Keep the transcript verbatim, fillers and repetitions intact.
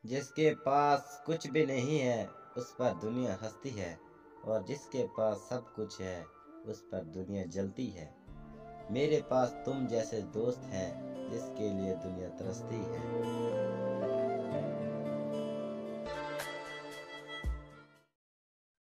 जिसके पास कुछ भी नहीं है उस पर दुनिया हंसती है, और जिसके पास सब कुछ है उस पर दुनिया जलती है। मेरे पास तुम जैसे दोस्त हैं जिसके लिए दुनिया तरसती है।